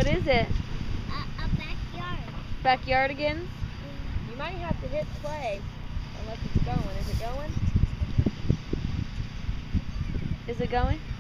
What is it? A backyard. Backyardigans? You might have to hit play unless it's going. Is it going? Is it going?